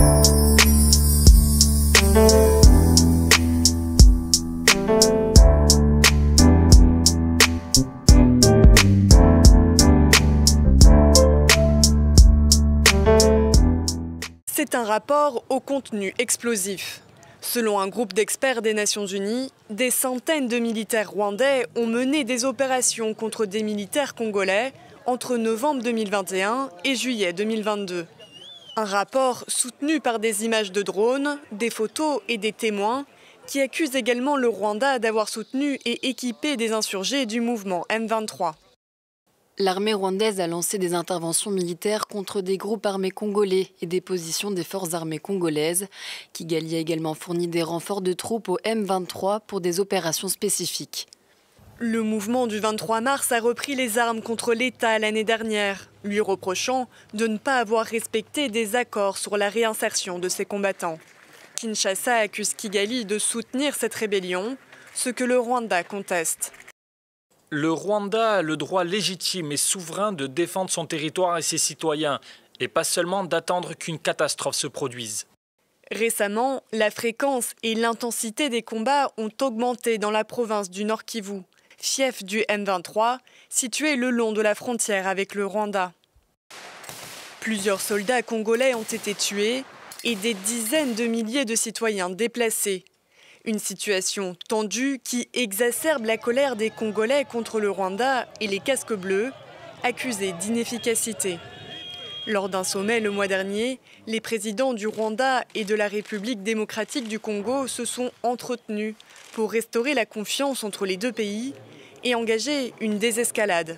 C'est un rapport au contenu explosif. Selon un groupe d'experts des Nations Unies, des centaines de militaires rwandais ont mené des opérations contre des militaires congolais entre novembre 2021 et juillet 2022. Un rapport soutenu par des images de drones, des photos et des témoins qui accusent également le Rwanda d'avoir soutenu et équipé des insurgés du mouvement M23. L'armée rwandaise a lancé des interventions militaires contre des groupes armés congolais et des positions des forces armées congolaises. Kigali a également fourni des renforts de troupes au M23 pour des opérations spécifiques. Le mouvement du 23 mars a repris les armes contre l'État l'année dernière, lui reprochant de ne pas avoir respecté des accords sur la réinsertion de ses combattants. Kinshasa accuse Kigali de soutenir cette rébellion, ce que le Rwanda conteste. Le Rwanda a le droit légitime et souverain de défendre son territoire et ses citoyens, et pas seulement d'attendre qu'une catastrophe se produise. Récemment, la fréquence et l'intensité des combats ont augmenté dans la province du Nord Kivu, fief du M23, situé le long de la frontière avec le Rwanda. Plusieurs soldats congolais ont été tués et des dizaines de milliers de citoyens déplacés. Une situation tendue qui exacerbe la colère des Congolais contre le Rwanda et les casques bleus, accusés d'inefficacité. Lors d'un sommet le mois dernier, les présidents du Rwanda et de la République démocratique du Congo se sont entretenus pour restaurer la confiance entre les deux pays et engager une désescalade.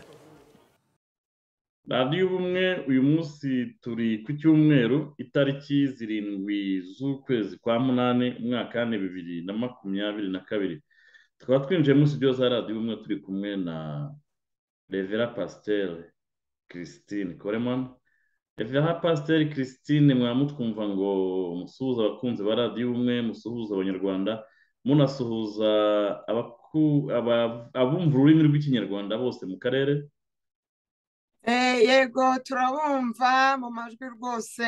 radiyo ubumwe uyu munsi turi ku cyumweru itariki 7 z'ukwezi kwa munani umwaka wa 2022 tukaba twinjiye mu studio za radiyo ubumwe turi kumwe na Revera Pasteur Christine Coleman. Revera Pasteur Christine mwamutwumva ngo musuhuza abakunzi ba radiyo ubumwe, musuhuza abanyarwanda, munasuhuza abumva ururimi rw'ikinyarwanda bose mu karere. Yego turabumva mu majwi rwose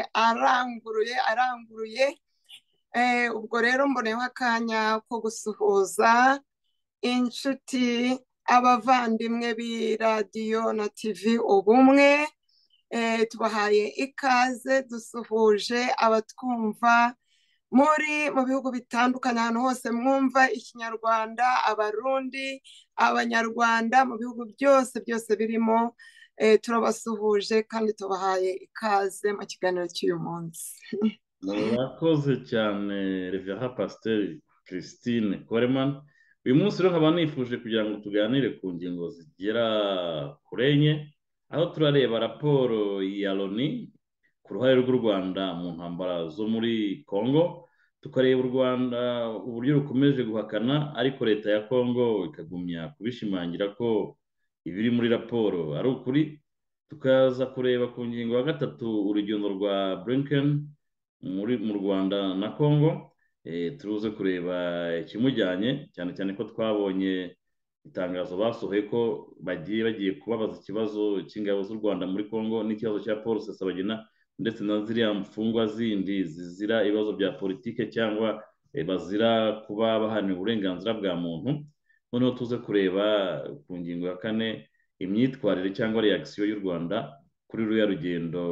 aranguruye ubwo rero mboneyeho akanya ko gusuhuza inshuti abavandimwe b'iradiyo na TV ubumwe, tubahaye ikaze, dusuhuje abatwumva mu bihugu bitandukanye, ahantu hose mwumva ikinyarwanda, abarundi, abanyarwanda mu bihugu byose birimo, turabasuhuje kandi tubahaye ikaze mu kiganiro cy'uyu munsi. Murakoze cyane Revera Pasteur Christine Coleman. Uyu munsi rero nkaba nifuje kugira ngo tuganire ku ngingo zigera kuri enye, aho turareba raporo ya Loni ku ruhare rw'u Rwanda mu ntambara zo muri Congo, tukareba u Rwanda uburyo rukomeje guhakana ariko leta ya Congo ikagumya kubishimangira ko ibiri muri raporo ari ukuri, tukaza kureba ku ngingo ya gatatu urugendo rwa Blinken mu Rwanda na Congo, turuze kureba ikimujyanye, cyane ko twabonye itangazo basohoye ko bagiye kubabaza ikibazo cy'ingabo z'u Rwanda muri Congo n'ikibazo cya Paul Rusesabagina ndetse na ziriya mfungwa zindi zizira ibibazo bya politike cyangwa bazira kuba baharanira uburenganzira bwa muntu. Noneho tuze kureba ku ngingo ya kane imyitwarire cyangwa reaction y'u Rwanda kuri ruriya rugendo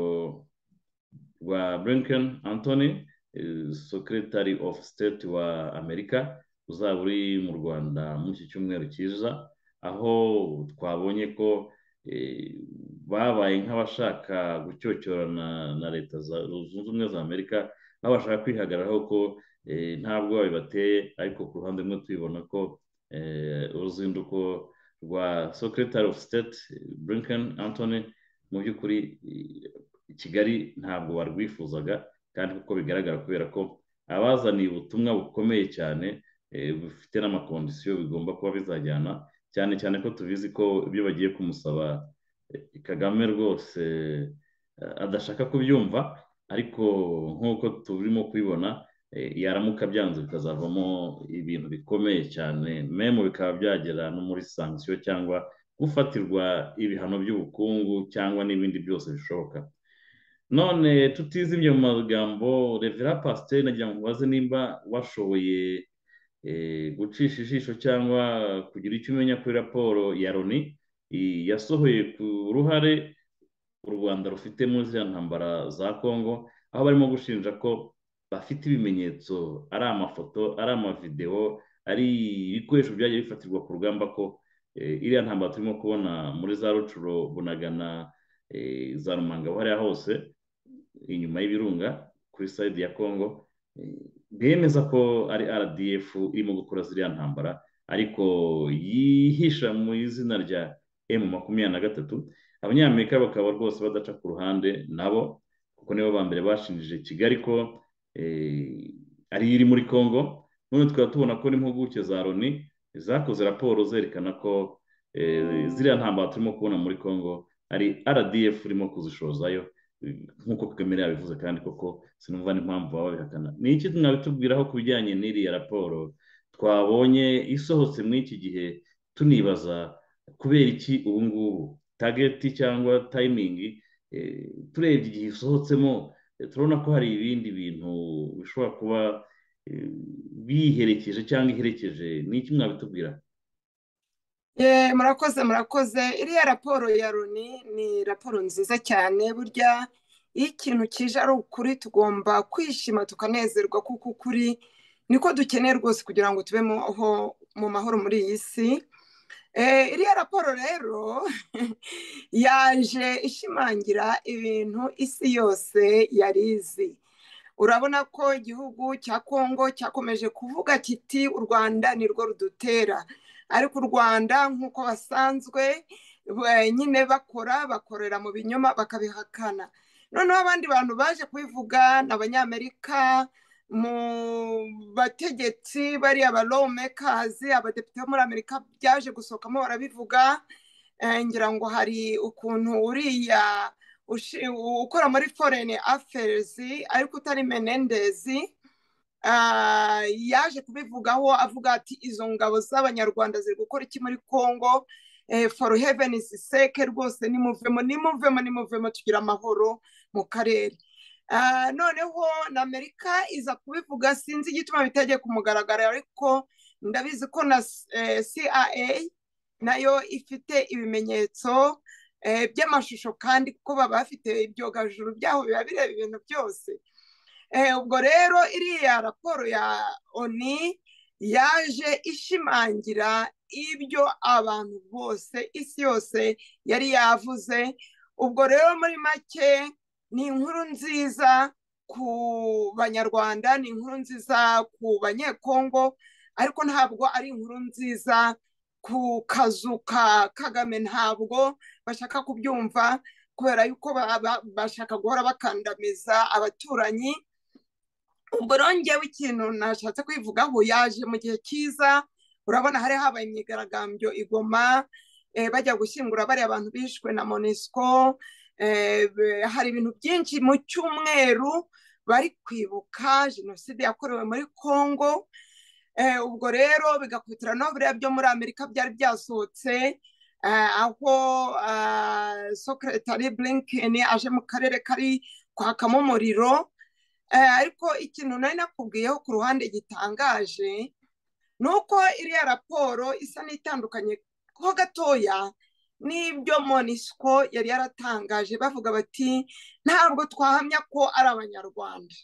rwa Blinken Anthony, Secretary of State wa Amerika, uzaba uri mu Rwanda muri iki cyumweru kiza, aho twabonye ko babaye nk'abashaka gucyocyorana na leta zunze ubumwe za Amerika, aho bashaka kwihagararaho ko ntabwo bibateye, ariko ku ruhande rumwe tubibona ko uruzinduko rwa Secretary of State Blinken Anthony mu by'ukuri Kigali ntabwo barwifuzaga, kandi kuko bigaragara kubera ko abazaniye ubutumwa bukomeye cyane bufite n'amakondisiyo bigomba kuba bizajyana, cyane ko tubizi ko ibyo bagiye kumusaba Kagame rwose adashaka kubyumva, ariko nk'uko turimo kubibona yaramuka byanze bikazavamo ibintu bikomeye cyane, memo bikaba byagera no muri sanction cyangwa gufatirwa ibihano by'ubukungu cyangwa n'ibindi byose bishoboka. none tutizimye mu magambo revera pasiteri nagira ngo mubaze nimba washoboye gucisha ijisho cyangwa kugira icyo umenya kuri raporo ya loni yasohoye ku ruhare u rwanda rufite muri ziriya ntambara za kongo, aho barimo gushinja ko bafite ibimenyetso, ari amafoto, ari amavidewo, ari ibikoresho byagiye bifatirwa ku rugamba, ko iriya ntambara turimo kubona muri za rucuro, bunagana, za rumanga, hariya hose inyuma y'ibirunga kuri sayidi ya kongo, bemeza ko ari rdf irimo gukora ziriya ntambara, ariko yihisha mu izina rya M23. Abanyamerika bakaba rwose badaca ku ruhande nabo, kuko nibo ba mbere bashinjije Kigali ko ari iri muri Congo. None tukaba tubona ko n'impuguke za Loni zakoze raporo zerekana ko ziriya ntambara turimo kubona muri Congo ari RDF irimo kuzishozayo, nk'uko Kagame yabivuze, kandi koko sinumva n'impamvu baba babihakana. Ni iki mwabitubwiraho ku bijyanye n'iriya raporo twabonye isohotse muri iki gihe, tunibaza kubera iki ubu ngubu tageti cyangwa tayimingi, turebye igihe isohotsemo turabona ko hari ibindi bintu bishobora kuba biherekeje cyangwa iherekeje. Ni iki mwabitubwira? murakoze. Iriya raporo ya Loni ni raporo nziza cyane. Burya iyo ikintu kije ari ukuri tugomba kwishima tukanezerwa, kuko ukuri niko dukeneye rwose kugira ngo tube mu mahoro muri iyi si. Iriya raporo rero yaje ishimangira ibintu isi yose yari izi. Urabona ko igihugu cya Kongo cyakomeje kuvuga kiti u Rwanda nirwo rudutera, ariko u Rwanda nk'uko basanzwe nyine bakorera mu binyoma bakabihakana. Noneho abandi bantu baje kubivuga ni Abanyamerika, mu bategetsi bariya ba lawmakers, abadepite bo muri Amerika byaje gusohokamo barabivuga. Ngira ngo hari ukuntu uriya ukora muri foreign affairs ariko utari Menendez yaje kubivugaho, avuga ati izo ngabo z'Abanyarwanda ziri gukora iki muri Congo, for heaven's sake rwose nimuvemo tugira amahoro mu karere. Noneho na Amerika iza kubivuga, sinzi igituma bitajya ku mugaragaro, ariko ndabizi ko na CIA nayo ifite ibimenyetso by'amashusho, kandi kuko baba bafite ibyogajuru byaho biba bireba ibintu byose. Ubwo rero iriya raporo ya ONU yaje ishimangira ibyo abantu bose, isi yose yari yavuze. Ubwo rero muri make ni inkuru nziza ku Banyarwanda, ni inkuru nziza ku Banyekongo, ariko ntabwo ari inkuru nziza ku kazu ka Kagame. Ntabwo bashaka kubyumva, kubera yuko bashaka guhora bakandamiza abaturanyi. Ubwo rero njyewe ikintu nashatse kwivugaho, yaje mu gihe cyiza. Urabona hari habaye imyigaragambyo i Goma, bajya gushyingura bariya abantu bishwe na MONUSCO. Hari ibintu byinshi mu cyumweru bari kwibuka jenoside yakorewe muri Congo. Ubwo rero bigakubitira no biriya byo muri Amerika byari byasohotse, aho Secretary Blinken aje mu karere kari kwakamo umuriro. Ariko ikintu nari nakubwiyeho ku ruhande gitangaje ni uko iriya raporo isa n'itandukanye ho gatoya n'ibyo MONUSCO yari yaratangaje, bavuga bati ntabwo twahamya ko ari Abanyarwanda.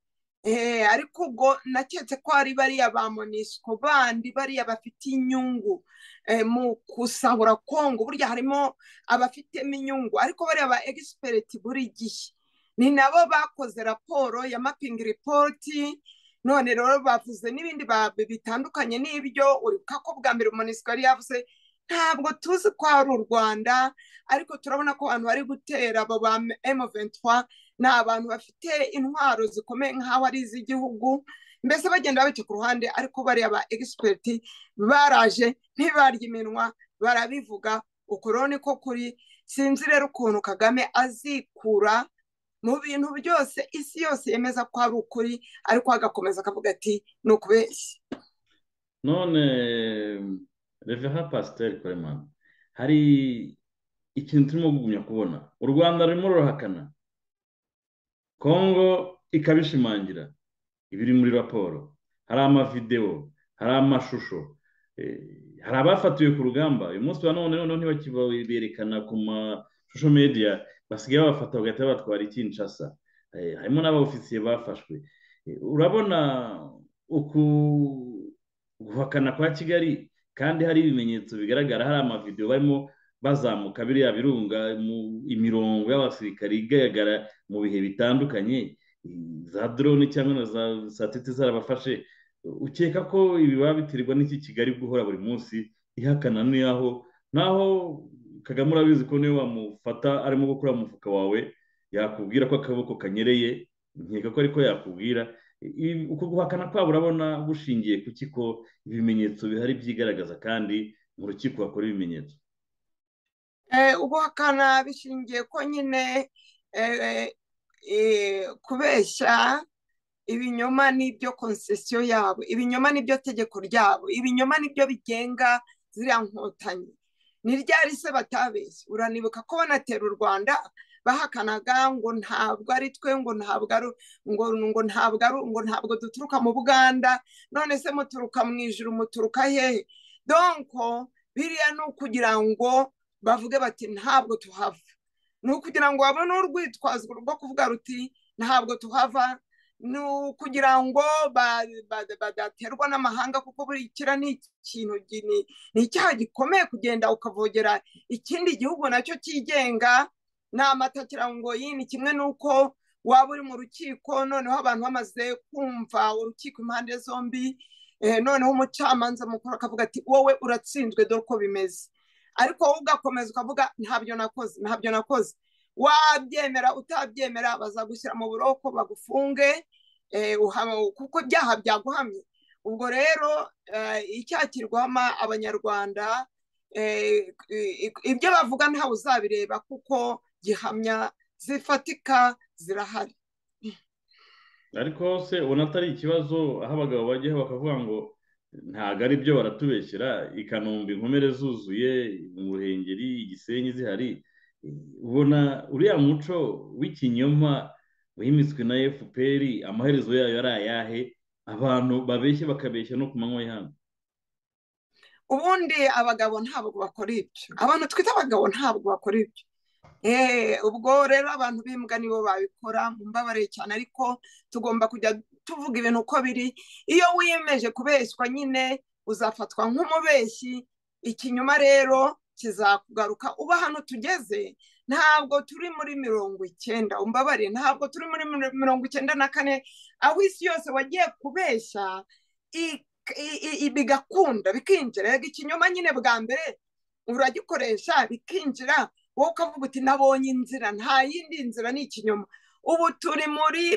Ariko ubwo naketse ko ari bariya ba MONUSCO bandi, bariya bafite inyungu mu kusahura Kongo. Burya harimo abafitemo inyungu, ariko bariya ba expert buri gihe ni nabo bakoze raporo ya mapping report. None rero bavuze n'ibindi bitandukanye n'ibyo. Uribuka ko bwa mbere MONUSCO yari yavuze ntabwo tuzi ko ari u Rwanda, ariko turabona ko abantu bari gutera abo ba M23 ni abantu bafite intwaro zikomeye nk'aho ari iz'igihugu. Mbese bagenda babica ku ruhande, ariko bariya ba expert baraje ntibarya iminwa barabivuga. Uko rero niko kuri. Sinzi rero ukuntu Kagame azikura mu bintu byose isi yose yemeza ko ari ukuri, ariko agakomeza akavuga ati ni ukubeshya. None Reverend Pasiteri Coleman, hari ikintu turimo kugumya kubona. U Rwanda rurimo rurahakana kongo ikabishimangira ibiri muri raporo, hari amavidewo, hari amashusho, hari abafatiwe ku rugamba. Uyu munsi wa none ntibakiberekana ku mashusho media, basigaye babafata bagahita batwara i Kinshasa. Harimo n'abaofisiye bafashwe. Urabona guhakana kwa Kigali, kandi hari ibimenyetso bigaragara, hari amavidewo barimo bazamuka biriya birunga, imirongo y'abasirikari igaragara mu bihe bitandukanye, za drone cyangwa na za satellite zarabafashe. Ukeka ko ibi baba biterwa n'iki Kigali guhora buri munsi ihakana naho Kagame urabizi ko niwe wamufata arimo gukora mu mufuka wawe yakubwira ko akaboko kanyereye, nkeka ko ariko yakubwira. Uko guhakana kwabo urabona bushingiye ku kiko ibimenyetso bihari byigaragaza, kandi mu rukiko hakora ibimenyetso. Uguhakana bishingiye ko nyine kubeshya, ibinyoma n'ibyo konsesiyo yabo, ibinyoma n'ibyo tegeko ryabo, ibinyoma n'ibyo bigenga ziriya nkotanyi. Ni ryari se batabeshye? Uranibuka ko banatera u Rwanda bahakanaga ngo ntabwo ari twe, ngo ntabwo duturuka mu Buganda, none se muturuka mu ijuru, muturuka hehe? Donko biriya ni ukugira ngo bavuge bati ntabwo tuhava, ni ukugira ngo babone urwitwazo rwo kuvuga ruti ntabwo tuhava, ni ukugira ngo badaterwa n'amahanga, kuko buri kira ni ikintu ni icyaha gikomeye kugenda ukavogera ikindi gihugu nacyo cyigenga. Ni amatakirangoyi. Ni kimwe n'uko waba uri mu rukiko, noneho abantu bamaze kumva urukiko impande zombi, noneho umucamanza mukuru akavuga ati wowe uratsinzwe, dore uko bimeze, ariko wowe ugakomeza ukavuga ntabyo nakoze. Wabyemera utabyemera bazagushyira mu buroko bagufunge, kuko ibyaha byaguhamye. Ubwo rero icyaha kirwama abanyarwanda, ibyo bavuga ntawe uzabireba kuko gihamya zifatika zirahari. Ariko se ubona atari ikibazo aho abagabo bajyaho bakavuga ngo ntabwo ari byo, baratubeshyera, i Kanombe inkomere zuzuye, mu Ruhengeri, Gisenyi zihari. Ubona uriya muco w'ikinyoma wimitswe na FPR, amaherezo yayo ari ayahe? Abantu babeshye bakabeshya no ku manywa y'ihanga. Ubundi abagabo ntabwo bakora ibyo, abantu twita abagabo ntabwo bakora ibyo. Ubwo rero abantu b'imbwa nibo babikora, mumbabarire cyane, ariko tugomba kujya tuvuga ibintu uko biri. Iyo wiyemeje kubeshywa nyine uzafatwa nk'umubeshyi, ikinyoma rero kizakugaruka. Uba hano tugeze ntabwo turi muri 90, umbabarire, ntabwo turi muri 94, aho isi yose wagiye kubeshya bigakunda bikinjira. Ikinyoma nyine bwa mbere uragikoresha bikinjira, wowe ukavuga uti nabonye inzira, nta yindi nzira, ni ikinyoma. Ubu turi muri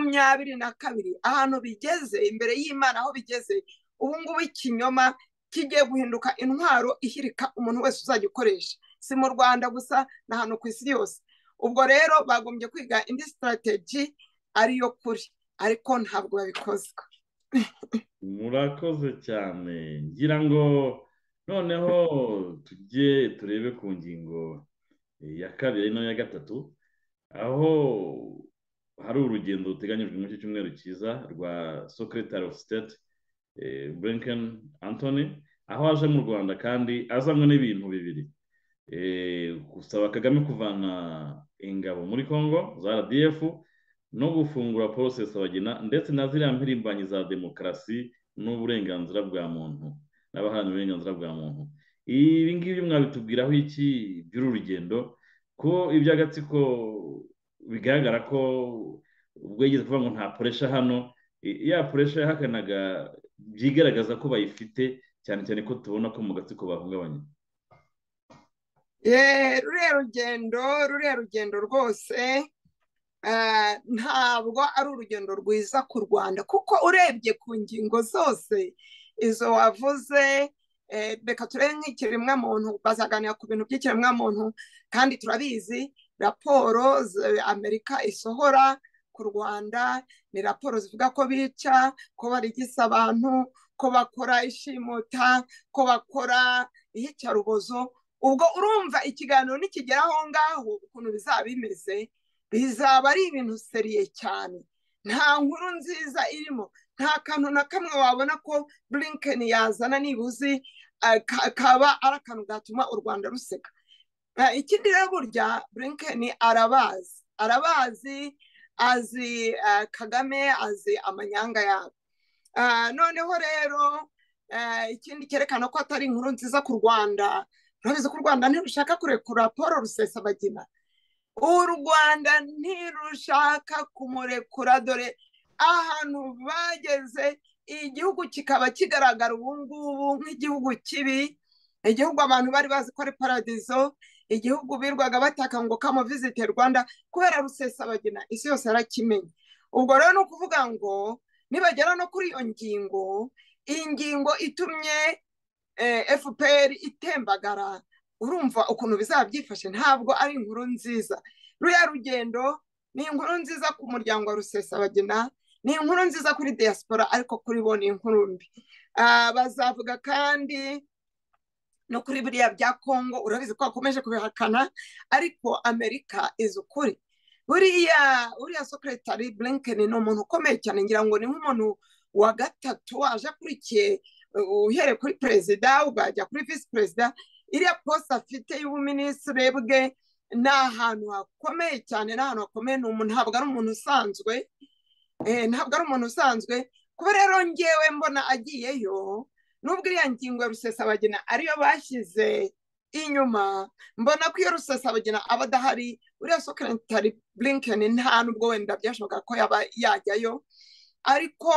22, ahantu bigeze imbere y'Imana, aho bigeze ubu ngubu ikinyoma kigiye guhinduka intwaro ihirika umuntu wese uzajya ukoresha, si mu Rwanda gusa, na hano ku isi yose. Ubwo rero bagombye kwiga indi strategy ariyo kuri, ariko ntabwo babikoze. Murakoze cyane. Ngira ngo noneho tujye turebe ku ngingo ya kabiri no ya gatatu, aho hari urugendo ruteganyijwe muri iki cyumweru cyiza rwa Secretary of State Blinken Anthony, aho aje mu Rwanda kandi azanywe n'ibintu bibiri: gusaba Kagame kuvana ingabo muri Congo za RDF, no gufungura process abagina, ndetse na ziriya mpirimbanyi za demokarasi n'uburenganzira bwa muntu n'abaharanira uburenganzira bwa muntu. Ibi ngibi mwabitubwiraho iki by'uru rugendo, ko iby'agatsiko bigaragara ko ubwo yigeze kuvuga ngo nta pressure hano, ya pressure yahakanaga byigaragaza ko bayifite, cyane cyane ko tubona ko mu gatsiko bahungabanye? Ruriya rugendo rwose ntabwo ari urugendo rwiza ku Rwanda, kuko urebye ku ngingo zose izo wavuze, reka turebe nk'ikiremwamuntu, bazaganira ku bintu by'ikiremwamuntu, kandi turabizi raporo Amerika isohora ku Rwanda ni raporo zivuga ko bica, ko barigisa abantu, ko bakora ishimuta, ko bakora iyicarubozo. Ubwo urumva ikiganiro nikigera aho ngaho ukuntu bizaba bimeze, bizaba ari ibintu seriye cyane, nta nkuru nziza irimo, nta kantu na kamwe wabona ko Blinken yazana nibuzi kaba ari akantu gatuma u Rwanda ruseka. Ikindi rero burya Blinken arabazi azi Kagame, azi amanyanga yabo. Noneho rero ikindi cyerekana ko atari inkuru nziza ku Rwanda, urabizi ko u Rwanda ntirushaka kurekura Paul Rusesabagina, u Rwanda ntirushaka kumurekura, dore ahantu bageze igihugu kikaba kigaragara ubu ngubu nk'igihugu kibi, igihugu abantu bari bazi ko ari paradizo, igihugu birwaga bataka ngo kamo visite Rwanda kubera Rusesabagina, isi yose arakimenye. Ubwo rero ni ukuvuga ngo nibagera no kuri iyo ngingo, iyi ngingo itumye FPR itembagara, urumva ukuntu bizaba byifashe, ntabwo ari inkuru nziza. Ruriya rugendo ni inkuru nziza ku muryango wa Rusesabagina, ni inkuru nziza kuri diaspora, ariko kuri bo ni inkuru mbi. Bazavuga kandi no kuri biriya bya Congo, urabizi ko bakomeje kubihakana, ariko Amerika izi ukuri. Uriya Secretary Blinken ni umuntu ukomeye cyane, ngira ngo ni nk'umuntu wa gatatu waje akurikiye, uhere kuri perezida ugajya kuri visi perezida. Iriya poste afite y'ubuminisitiri bwe ni ahantu hakomeye cyane, ni ahantu hakomeye, ntabwo ari umuntu usanzwe, ntabwo ari umuntu usanzwe. Kuba rero ngewe mbona agiyeyo, nubwo iriya ngingo ya Rusesabagina ariyo bashyize inyuma, mbona ko iyo Rusesabagina aba adahari, uriya Secretary Blinken nta nubwo wenda byashoboka ko yaba yajyayo, ariko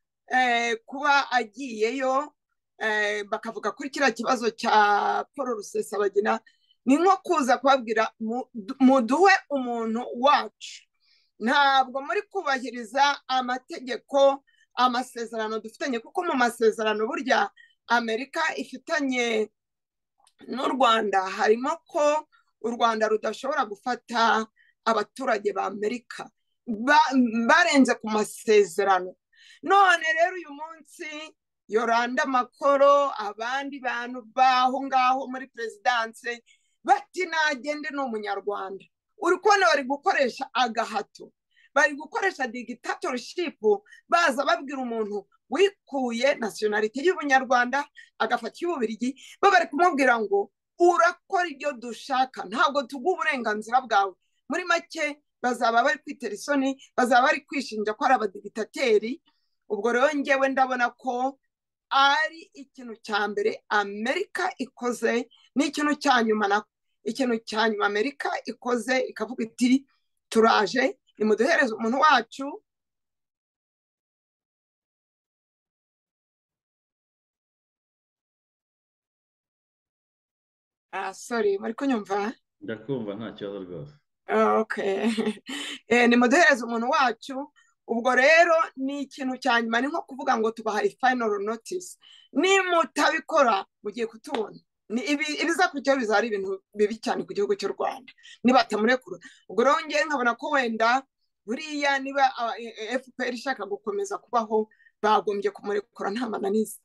kuba agiyeyo bakavuga kuri kiriya kibazo cya Paul Rusesabagina, ni nko kuza kubabwira muduhe umuntu wacu, ntabwo muri kubahiriza amategeko, amasezerano dufitanye, kuko mu masezerano burya Amerika ifitanye n'u Rwanda harimo ko u Rwanda rudashobora gufata abaturage ba Amerika barenze ku masezerano. None rero uyu munsi Yoranda Makoro, abandi bantu baho ngaho muri perezidanse bati nagende ni umunyarwanda, uri kubona bari gukoresha agahato, bari gukoresha dictatorship, baza babwira umuntu wikuye nationality y'ubunyarwanda agafata y'ububirigi, bari kumubwira ngo urakora ibyo dushaka, ntabwo tuguha uburenganzira bwawe. Muri make bazaba bari kwitera isoni, bazaba bari kwishinja ko ari abadigitateri. Ubwo rero ngewe ndabona ko ari ikintu cya mbere Amerika ikoze, ni ikintu cya nyuma, ikintu cya nyuma Amerika ikoze, ikavuga iti turaje nimuduhereze umuntu wacu. Sorry, muri kunyumva? Ndakumva nta kibazo rwose. Okay. Nimuduhereze umuntu wacu. Ubwo rero ni ikintu cya nyuma, ni nko kuvuga ngo tubahaye final notice, nimutabikora mugiye kutubona. Ibizakurikiraho bizaba ari ibintu bibi cyane ku gihugu cy'u Rwanda nibatamurekura. Ubwo rero ngewe nkabona ko wenda buriya niba FPR ishaka gukomeza kubaho, bagombye kumurekura nta mananiza.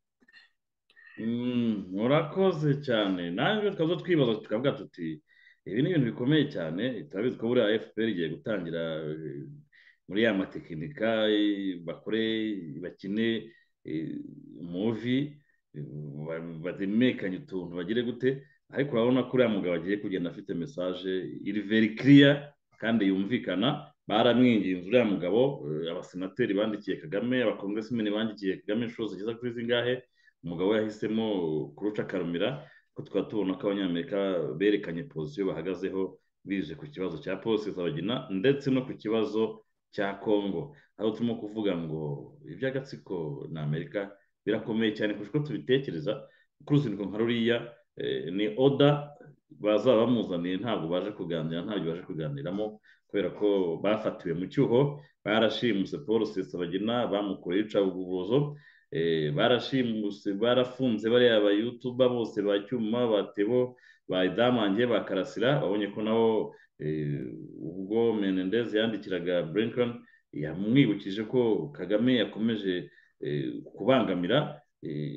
Murakoze cyane. Nanjye tukaza twibaza tukavuga tuti ibi ni ibintu bikomeye cyane, turabizi ko buriya FPR igiye gutangira muri ya matekinika bakine movie, bademekanye utuntu bagire gute, ariko urabona ko uriya mugabo agiye kugenda afite message iri very clear kandi yumvikana. Baramwinginze uriya mugabo, abasenateri bandikiye Kagame, abakongressmen bandikiye Kagame inshuro zigeza kuri zingahe, umugabo yahisemo kuruca karumira, ko tukaba tubona ko abanyamerika berekanye position bahagazeho bije ku kibazo cya Paul Rusesabagina ndetse no ku kibazo cya Congo. Aho turimo kuvuga ngo iby'agatsiko na Amerika birakomeye cyane kurusha uko tubitekereza. Ku ruzinduko nka ruriya ni oda bazaba bamuzaniye, ntabwo baje kuganira, ntabwo baje kuganiramo, kubera ko bafatiwe mu cyuho, barashimuse Paul Rusesabagina, bamukoreye icabugubozo, barashimuse, barafunze bariya ba YouTuber bose ba Cyuma, ba Tebo, ba Idamange, ba Karasira. Babonye ko nabo ubwo Menendez yandikiraga Blinken yamwibukije ko Kagame yakomeje kubangamira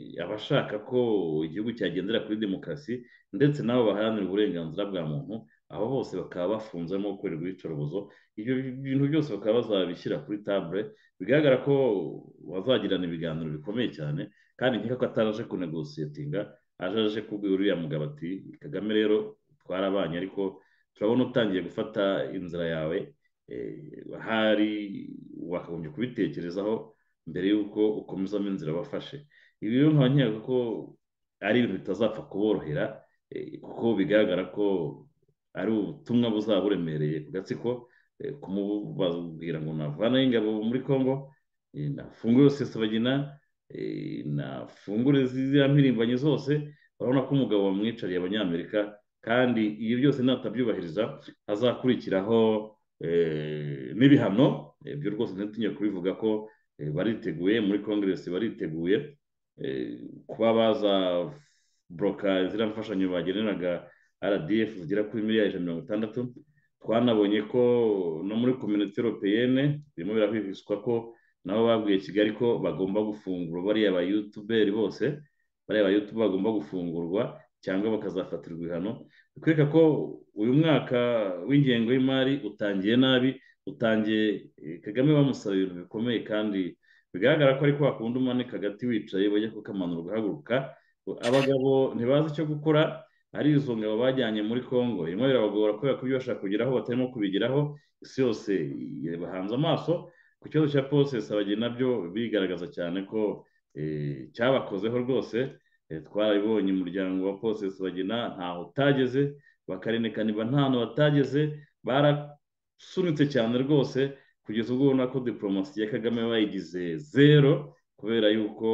abashaka ko igihugu cyagendera kuri demokarasi ndetse nabo baharanira uburenganzira bwa muntu. abo bose bakaba bafunzemo gukorerwa iyicarubozo. Ibyo bintu byose bakaba bazabishyira kuri tabure, bigaragara ko bazagirana ibiganiro bikomeye cyane, kandi nkeka ko ataraje kunegosiyetinga, aje kubwira uriya mugabo ati Kagame rero twarabanye ariko turabona utangiye gufata inzira yawe, hari wakagombye kubitekerezaho mbere y'uko ukomezamo inzira wafashe. Ibi rero nkaba nkeka ko ari ibintu bitazapfa kuborohera, kuko bigaragara ko ari ubutumwa buzaba buremereye ku gatsiko, kumubabwira ngo navanaho ingabo muri Congo, nafungure Rusesabagina, nafungure ziriya mpirimbanyi zose. Urabona ko umugabo wamwicariye Abanyamerika, kandi iyo byose natabyubahiriza hazakurikiraho n'ibihano. Ibyo rwose ntitunye kubivuga ko bariteguye muri Congress, bariteguye kuba baza broka ziriya mfashanyo bageneraga RDF zigera kuri miliyari 60. Twanabonye ko no muri Communauté Européenne birimo birahwihwiswa ko nabo babwiye Kigali ko bagomba gufungura bariya ba YouTuber bose, bariya ba YouTube bagomba gufungurwa cyangwa bakazafatirwa ibihano. Bikwereka ko uyu mwaka w'ingengo y'imari utangiye nabi, utangiye Kagame bamusaba ibintu bikomeye, kandi bigaragara ko ariko wakunda umanika agati wicaye bajya kukamanura ugahaguruka. Abagabo ntibazi icyo gukora, ari izo ngabo bajyanye muri Congo irimo birabagora kubera ko ibyo bashaka kugeraho batarimo kubigeraho. Isi yose bahanze amaso ku kibazo cya Paul Rusesabagina, nabyo bigaragaza cyane ko cyabakozeho rwose. Twarabibonye umuryango wa Paul Rusesabagina ntaho utageze, bakareneka niba nta hantu batageze, barasunitse cyane rwose, kugeza ubwo ubona ko diplomasi ya Kagame bayigize zero, kubera yuko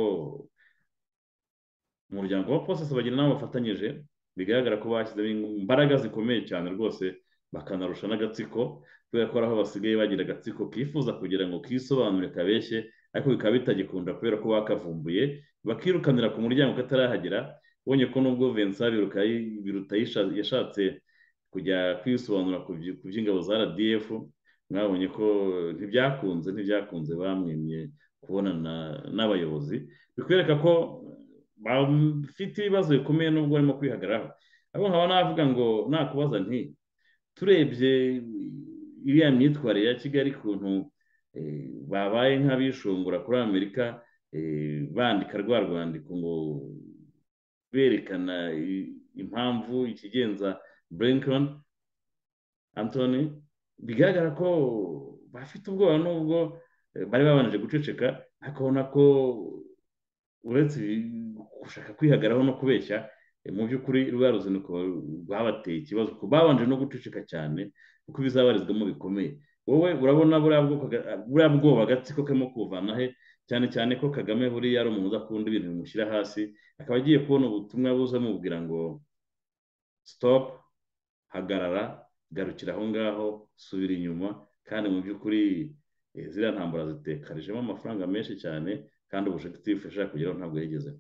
umuryango wa Paul Rusesabagina nabo bafatanyije, bigaragara ko bashyizemo imbaraga zikomeye cyane rwose, bakanarusha n'agatsiko, kubera ko aho basigaye bagira agatsiko kifuza kugira ngo kisobanure kabeshye, ariko bikaba bitagikunda kubera ko bakavumbuye, bakirukanira ku muryango katarahagera. Ubonye ko nubwo Vincent Biruta yashatse kujya kwisobanura ku by'ingabo za RDF, mwabonye ko ntibyakunze, bamwemye kubonana n'abayobozi. Bikwereka ko bafite ibibazo bikomeye nubwo barimo kwihagararaho. Abo nkaba navuga ngo nakubaza nti, turebye iriya myitwarire ya Kigali kuntu babaye nk'abishongora kuri Amerika, bandika rwa rwandiko ngo berekana impamvu ikigenza Blinken Anthony, bigaragara ko bafite ubwoba nubwo bari babanje guceceka, akabona ko uretse gushaka kwihagaraho no kubeshya, mu by'ukuri rwa ruzinduko rwabateye ikibazo, ko babanje no guceceka cyane, kuko bizabarizwamo bikomeye. Wowe urabona buriya bwoba agatsiko karimo kuvana he, cyane cyane ko Kagame buriya ari umuntu udakunda ibintu bimushyira hasi, akaba agiye kubona ubutumwa buza mubwira ngo stop, hagarara, garukira aho ngaho, subira inyuma. Kandi mu by'ukuri ziriya ntambara zitekarijemo amafaranga menshi cyane, kandi ubujegitifu ashaka kugeraho ntabwo yigeze.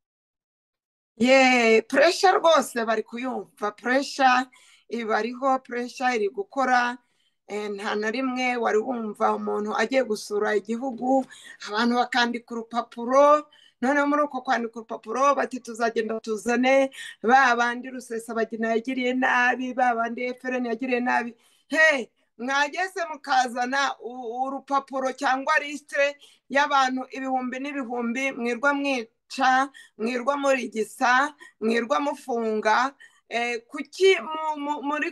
puresha rwose bari kuyumva, puresha ibariho, puresha iri gukora. Nta na rimwe wari wumva umuntu agiye gusura igihugu abantu bakandika urupapuro, noneho muri uko kwandika urupapuro bati tuzagenda tuzane ba bandi Rusesabagina yagiriye nabi, ba bandi FRN yagiriye nabi. Mwageze mukazana urupapuro cyangwa lisite y'abantu ibihumbi n'ibihumbi, mwirwa mwica, mwirwa murigisa, mwirwa mufunga, kuki muri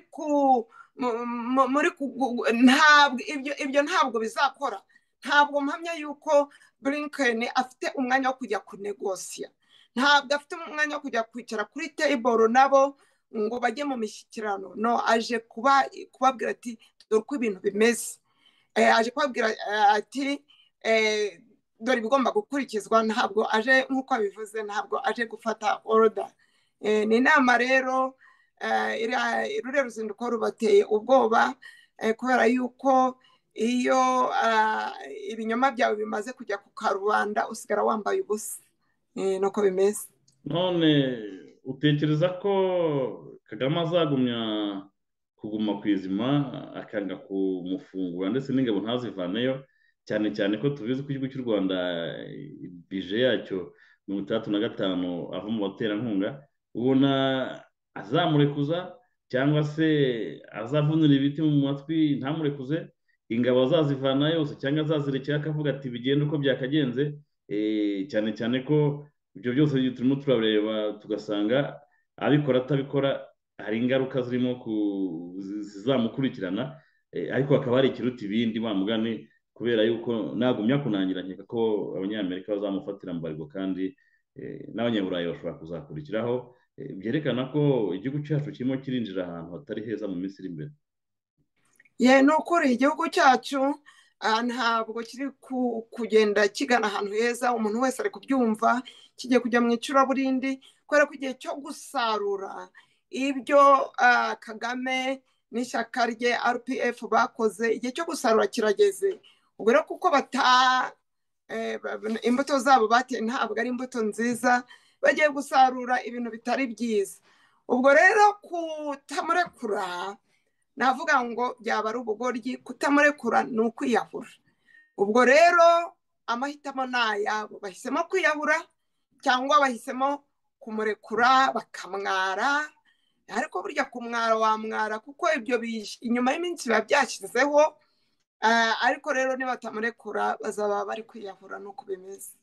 ibyo ntabwo bizakora. Ntabwo mpamya yuko Blinken afite umwanya wo kujya kunegosiya, ntabwo afite umwanya wo kujya kwicara kuri table nabo ngo bajye mu mishyikirano. No, aje kubabwira ati dore uko ibintu bimeze, aje kubabwira ati dore ibigomba gukurikizwa. Ntabwo aje nk'uko abivuze, ntabwo aje gufata order. Ni inama rero, ruriya ruzinduko rubateye ubwoba, kubera yuko iyo ibinyoma byawe bimaze kujya ku karubanda usigara wambaye ubusa. Nuko bimeze. None utekereza ko Kagame azagumya kuguma ku izima, akanga kumufungura ndetse n'ingabo ntazivaneyo, cyane cyane ko tubizi ko igihugu cy'u Rwanda bije yacyo 65 ava mu baterankunga? Ubona azamurekuza cyangwa se azavunira ibiti mu matwi ntamurekuze, ingabo azazivana yose cyangwa azazirekera akavuga ati bigenda uko byakagenze, cyane cyane ko ibyo byose turimo turareba tugasanga abikora atabikora hari ingaruka zirimo zizamukurikirana, ariko hakaba hari ikiruta ibindi wa mugani, kubera yuko nagumya kunangira nkeka ko abanyamerika bazamufatira mbargo kandi n'abanyaburayi bashobora kuzakurikiraho, byerekana ko igihugu cyacu kirimo kirinjira ahantu hatari heza mu minsi iri imbere. ni ukuri igihugu cyacu ntabwo kiri kugenda kigana ahantu heza, umuntu wese ari kubyumva kigiye kujya mu icuraburindi, kubera ko igihe cyo gusarura ibyo Kagame n'ishyaka rye RPF bakoze, igihe cyo gusarura kirageze. ubwo rero kuko imbuto zabo bateye ntabwo ari imbuto nziza, bagiye gusarura ibintu bitari byiza. ubwo rero kutamurekura navuga ngo byaba ari ubugoryi, kutamurekura ni ukwiyahura. ubwo rero amahitamo ni ayabo, bahisemo kwiyahura cyangwa bahisemo kumurekura bakamwara. ariko burya kumwara wamwara kuko ibyo inyuma y'iminsi biba byashyizeho, ariko rero nibatamurekura bazaba bari kwiyahura nuko bimeze.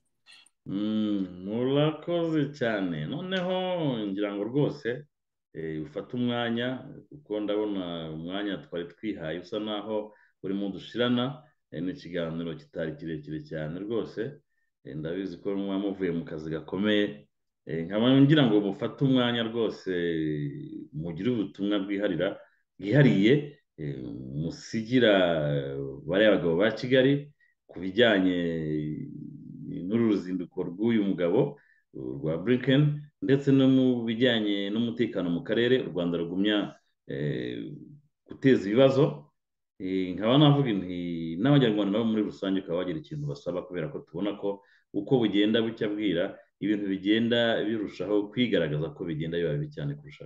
murakoze cyane. noneho ngira ngo rwose ufate umwanya, kuko ndabona umwanya twari twihaye usa naho urimo dushirana, n'ikiganiro kitari kirekire cyane rwose, ndabizi ko muba muvuye mu kazi gakomeye, nkaba ngira ngo mufate umwanya rwose mugire ubutumwa bwihariye musigira bariya bagabo ba Kigali ku bijyanye n'uru ruzinduko rw'uyu mugabo rwa Blinken, ndetse no mu bijyanye n'umutekano mu karere u Rwanda rugumya guteza ibibazo. nkaba navuga nti n'abanyarwanda nabo muri rusange ukaba bagira ikintu basaba, kubera ko tubona ko uko bugenda bucya bwira ibintu bigenda birushaho kwigaragaza ko bigenda biba bibi cyane kurushaho.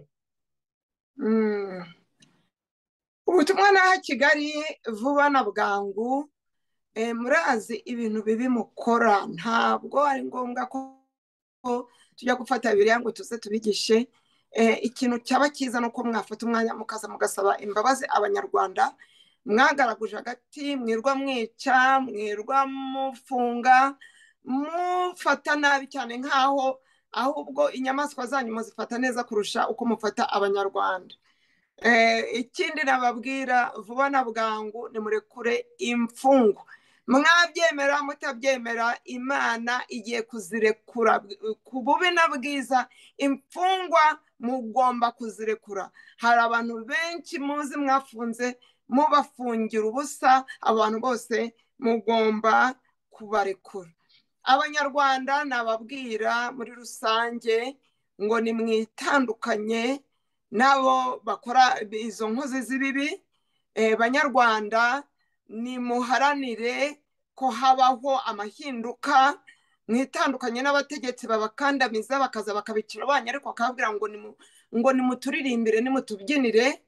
ubutumwa naha Kigali vuba na bwangu, murazi ibintu bibi mukora, ntabwo ari ngombwa ko tujya gufata biriya ngo tuze tubigishe. ikintu cyaba cyiza nuko mwafata umwanya mukaza mugasaba imbabazi abanyarwanda mwagaraguje hagati, mwirwa mwica, mwirwa mufunga, mufata nabi cyane, nk'aho ahubwo inyamaswa zanyu muzifata neza kurusha uko mufata abanyarwanda. ikindi nababwira vuba na bwangu, nimurekure imfungwa. mwabyemera mutabyemera, Imana igiye kuzirekura ku bubi na bwiza. imfungwa mugomba kuzirekura. hari abantu benshi muzi mwafunze mubafungira ubusa, abantu bose mugomba kubarekura. abanyarwanda nababwira muri rusange ngo nimwitandukanye nabo bakora izo nkozi z'ibibi. banyarwanda nimuharanire ko habaho amahinduka, mwitandukanye n'abategetsi babakandamiza bakaza bakabicira abanyu, ariko bakababwira ngo nimuturirimbire nimutubyinire.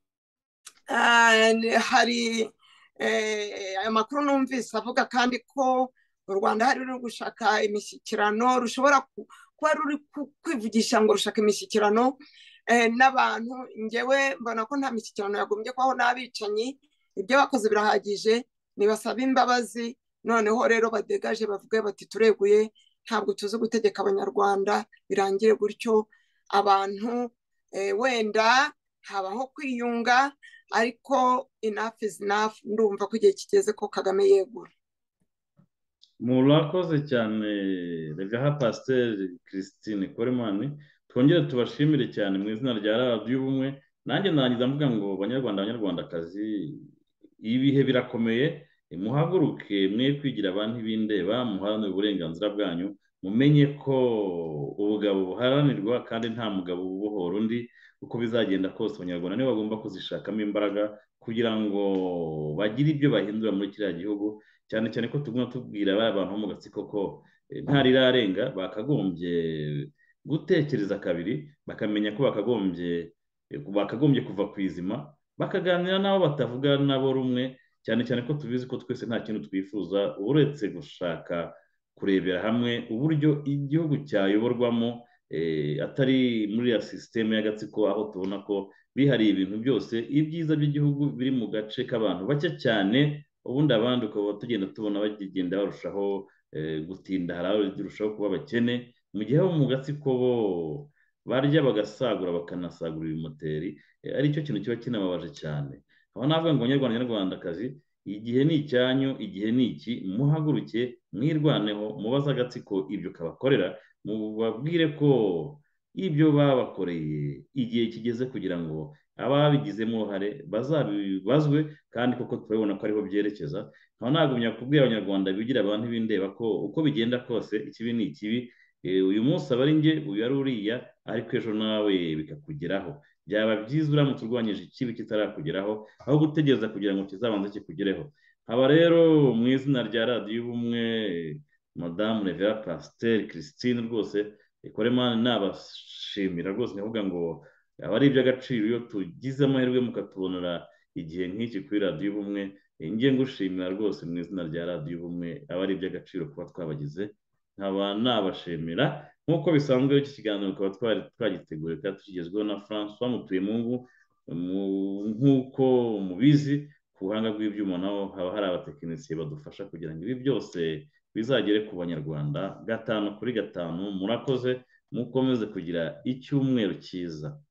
hari amakuru numvise avuga kandi ko u Rwanda hari ruri gushaka imishyikirano, rushobora kuba ruri kwivugisha ngo rushaka imishyikirano n'abantu. ngewe mbona ko nta mishyikirano yagombye kubaho n'abicanyi. ibyo bakoze birahagije, nibasaba imbabazi, noneho rero badegaje bavuge bati tureguye, ntabwo tuzi gutegeka abanyarwanda, birangire gutyo. abantu wenda habaho kwiyunga, ariko enough is enough. ndumva ko igihe kigeze ko Kagame yegura. murakoze cyane Reveha Pasiteri Christine Coleman, twongere tubashimire cyane mu izina rya radiyo ubumwe. nanjye nangiza mvuga ngo banyarwanda banyarwandakazi, ibihe birakomeye, muhaguruke mwe kwigira abantu ibindeba, muharanire uburenganzira bwanyu, mumenye ko ubugabo buharanirwa kandi nta mugabo ubohora undi. uko bizagenda kose abanyarwanda nibo bagomba kuzishakamo imbaraga kugira ngo bagire ibyo bahindura muri kiriya gihugu, cyane cyane ko tuguma tubwira ba bantu bo mu gatsiko ko ntarirarenga, bakagombye gutekereza kabiri, bakamenya ko bakagombye kuva ku izima, bakaganira n'abo batavuga nabo rumwe, cyane cyane ko tubizi ko twese nta kintu twifuza uretse gushaka kurebera hamwe uburyo igihugu cyayoborwamo atari muri ya sisiteme y'agatsiko aho tubona ko bihariye ibintu byose ibyiza by'igihugu biri mu gace k'abantu bake cyane, ubundi abandi ukaba tugenda tubona bagenda barushaho gutinda, hari abarushaho kuba abakene, mu gihe abo mu gatsiko bo barya bagasagura bakanasagurira ibimoteri, aricyo kintu kiba kinababaje cyane. aho navuga ngo banyarwanda nyarwandakazi, igihe ni icyanyu, igihe ni iki, muhaguruke mwirwaneho, mubaze agatsiko ibyo kabakorera, mubabwire ko ibyo babakoreye igihe kigeze kugira ngo ababigizemo uruhare bazabibazwe, kandi koko turabibona ko ariho byerekeza. nkaba nagumya kubwira abanyarwanda bigira abantu bindeba ko uko bigenda kose ikibi ni ikibi, uyu munsi aba ari njye, uyu ari uriya, ariko ejo nawe bikakugeraho. byaba byiza uramutse urwanyije ikibi kitarakugeraho aho gutegereza kugira ngo kizabanze kikugereho. nkaba rero mu izina rya radiyo ubumwe, madamu revera pasiteri christine rwose Koreman nabashimira rwose, nkavuga ngo aba ari iby'agaciro iyo tugize amahirwe mukatubonera igihe nk'iki kuri radiyo ubumwe. njye ngushimira rwose mu izina rya radiyo ubumwe, aba ari iby'agaciro kuba twabagize, nkaba nabashimira. nk'uko bisanzwe iki kiganiro tukaba twagiteguriye kandi tukigezweho na Francois Mutuyemungu. nk'uko mubizi, ku buhanga bw'ibyuma naho haba hari abatekinisiye badufasha kugira ngo ibi byose bizagere ku banyarwanda 5 kuri 5. murakoze, mukomeze kugira icyumweru cyiza.